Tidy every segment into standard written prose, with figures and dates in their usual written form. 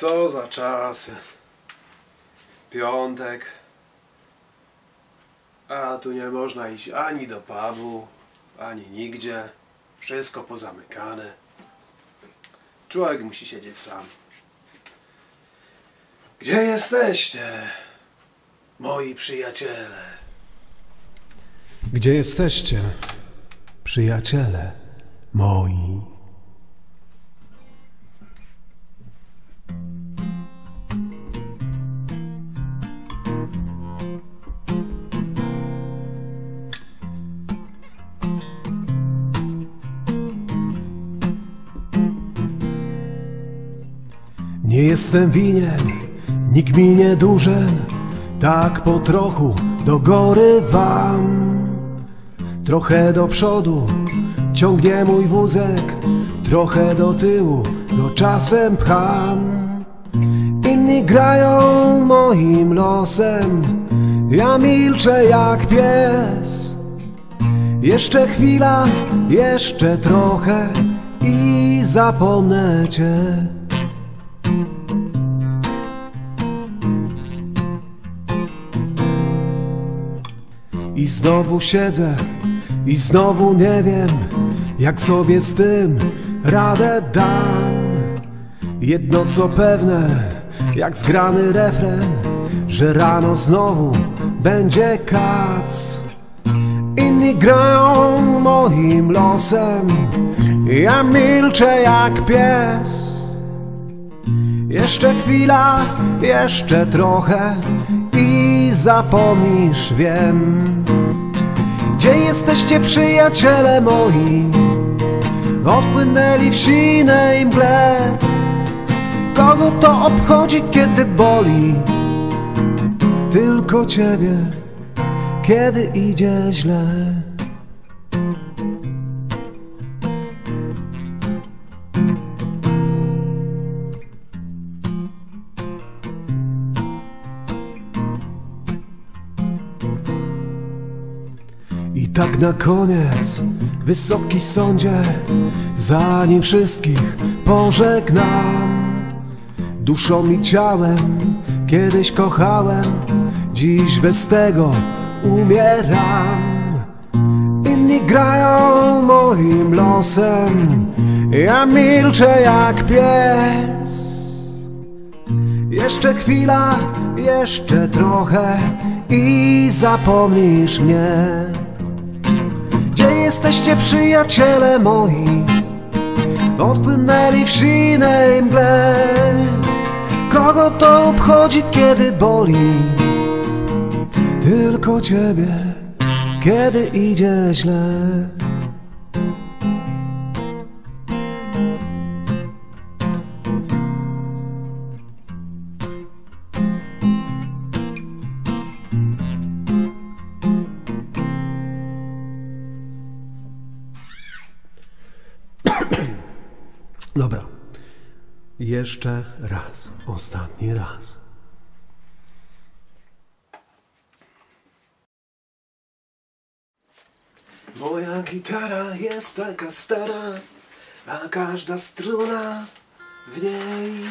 Co za czasy. Piątek. A tu nie można iść ani do pubu, ani nigdzie. Wszystko pozamykane. Człowiek musi siedzieć sam. Gdzie jesteście, moi przyjaciele? Gdzie jesteście, przyjaciele moi? Nie jestem winien, nikt mi nie dłużen, tak po trochu dogorywam. Trochę do przodu ciągnie mój wózek, trochę do tyłu go czasem pcham. Inni grają moim losem, ja milczę jak pies. Jeszcze chwila, jeszcze trochę i zapomnę cię. I znowu siedzę i znowu nie wiem, jak sobie z tym radę dam. Jedno co pewne, jak zgrany refren, że rano znowu będzie kac. Inni grają moim losem, ja milczę jak pies. Jeszcze chwila, jeszcze trochę i zapomnisz, wiem. Gdzie jesteście, przyjaciele moi? Odpłynęli w sinej mgle. Kogo to obchodzi, kiedy boli? Tylko ciebie, kiedy idzie źle. I tak na koniec, wysoki sądzie, zanim wszystkich pożegnam. Duszą i ciałem kiedyś kochałem, dziś bez tego umieram. Inni grają moim losem, ja milczę jak pies. Jeszcze chwila, jeszcze trochę i zapomnisz mnie. Gdzie jesteście, przyjaciele moi? Odpłynęli w sinej mgle. Kogo to obchodzi, kiedy boli? Tylko ciebie, kiedy idzie źle. Dobra, jeszcze raz, ostatni raz. Moja gitara jest taka stara, a każda struna w niej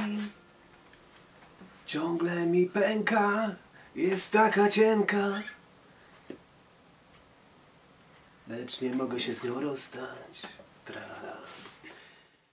ciągle mi pęka, jest taka cienka, lecz nie mogę się z nią rozstać.